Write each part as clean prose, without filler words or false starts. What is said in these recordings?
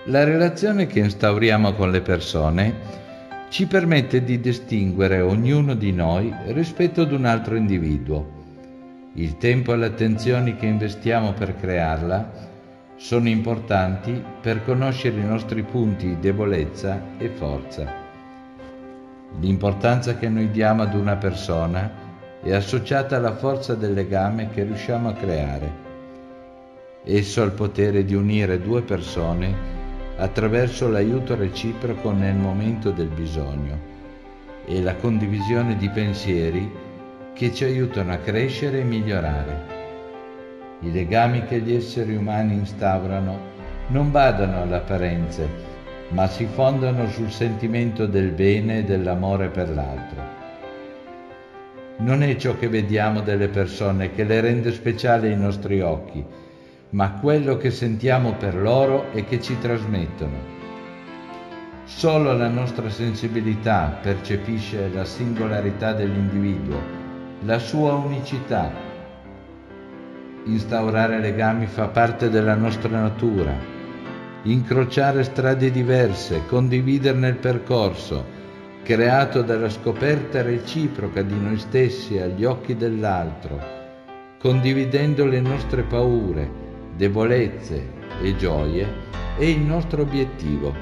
La relazione che instauriamo con le persone ci permette di distinguere ognuno di noi rispetto ad un altro individuo. Il tempo e le attenzioni che investiamo per crearla sono importanti per conoscere i nostri punti di debolezza e forza. L'importanza che noi diamo ad una persona è associata alla forza del legame che riusciamo a creare. Esso ha il potere di unire due persone attraverso l'aiuto reciproco nel momento del bisogno e la condivisione di pensieri che ci aiutano a crescere e migliorare. I legami che gli esseri umani instaurano non badano alle apparenze, ma si fondano sul sentimento del bene e dell'amore per l'altro. Non è ciò che vediamo delle persone che le rende speciali ai nostri occhi, ma quello che sentiamo per loro e che ci trasmettono. Solo la nostra sensibilità percepisce la singolarità dell'individuo, la sua unicità. Instaurare legami fa parte della nostra natura. Incrociare strade diverse, condividerne il percorso, creato dalla scoperta reciproca di noi stessi agli occhi dell'altro, condividendo le nostre paure, debolezze e gioie, è il nostro obiettivo.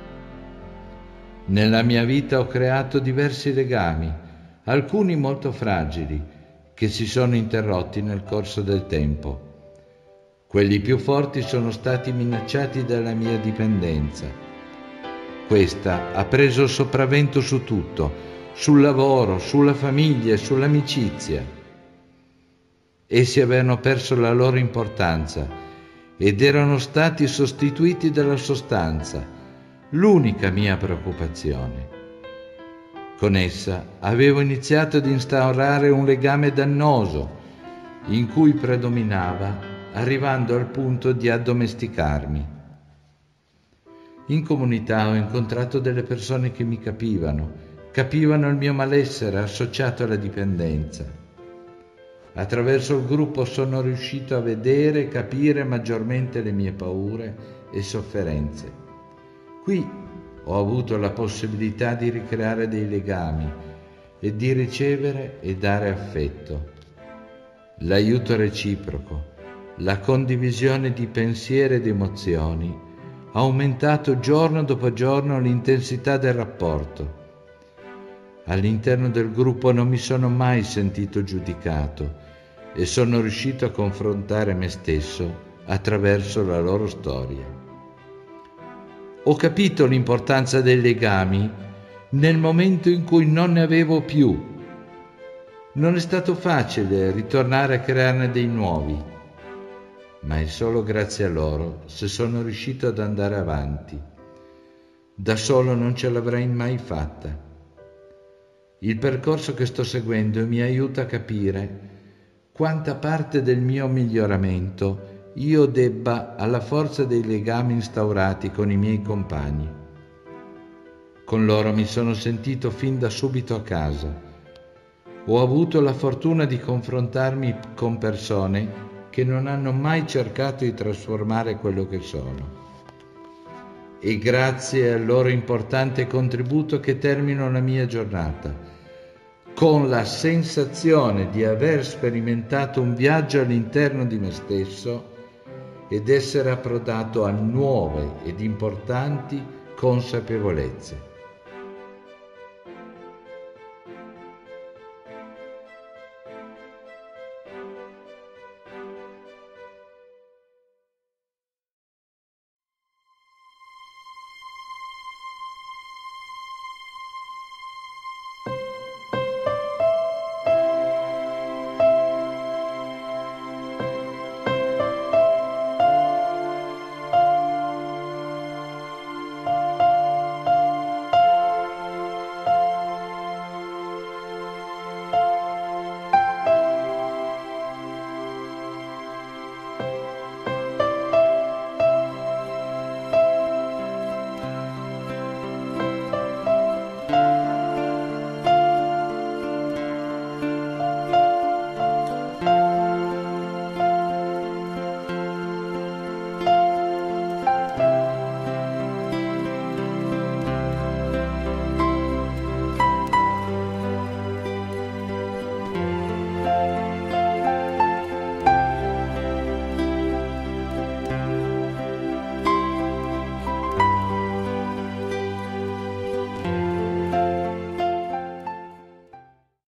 Nella mia vita ho creato diversi legami, alcuni molto fragili, che si sono interrotti nel corso del tempo. Quelli più forti sono stati minacciati dalla mia dipendenza. Questa ha preso il sopravvento su tutto, sul lavoro, sulla famiglia e sull'amicizia. Essi avevano perso la loro importanza ed erano stati sostituiti dalla sostanza, l'unica mia preoccupazione. Con essa avevo iniziato ad instaurare un legame dannoso in cui predominava, arrivando al punto di addomesticarmi. In comunità ho incontrato delle persone che mi capivano il mio malessere associato alla dipendenza. Attraverso il gruppo sono riuscito a vedere e capire maggiormente le mie paure e sofferenze. Qui ho avuto la possibilità di ricreare dei legami e di ricevere e dare affetto. L'aiuto reciproco, la condivisione di pensieri ed emozioni ha aumentato giorno dopo giorno l'intensità del rapporto. All'interno del gruppo non mi sono mai sentito giudicato e sono riuscito a confrontare me stesso attraverso la loro storia. Ho capito l'importanza dei legami nel momento in cui non ne avevo più. Non è stato facile ritornare a crearne dei nuovi, ma è solo grazie a loro se sono riuscito ad andare avanti. Da solo non ce l'avrei mai fatta. Il percorso che sto seguendo mi aiuta a capire quanta parte del mio miglioramento io debba alla forza dei legami instaurati con i miei compagni. Con loro mi sono sentito fin da subito a casa. Ho avuto la fortuna di confrontarmi con persone che non hanno mai cercato di trasformare quello che sono. E grazie al loro importante contributo che termino la mia giornata con la sensazione di aver sperimentato un viaggio all'interno di me stesso ed essere approdato a nuove ed importanti consapevolezze.